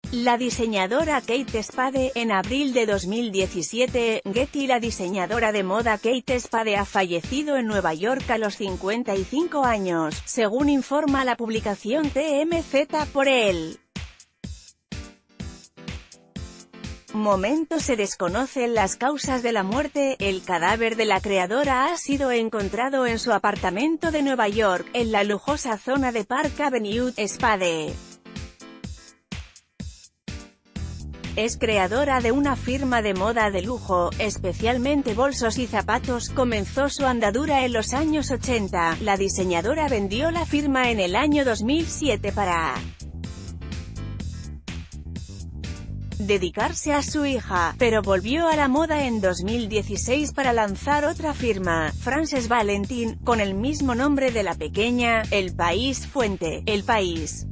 La diseñadora Kate Spade. En abril de 2017, Getty. La diseñadora de moda Kate Spade ha fallecido en Nueva York a los 55 años, según informa la publicación TMZ. Por el momento se desconocen las causas de la muerte. El cadáver de la creadora ha sido encontrado en su apartamento de Nueva York, en la lujosa zona de Park Avenue. Spade es creadora de una firma de moda de lujo, especialmente bolsos y zapatos. Comenzó su andadura en los años 80. La diseñadora vendió la firma en el año 2007 para dedicarse a su hija, pero volvió a la moda en 2016 para lanzar otra firma, Frances Valentine, con el mismo nombre de la pequeña. El País. Fuente: El País.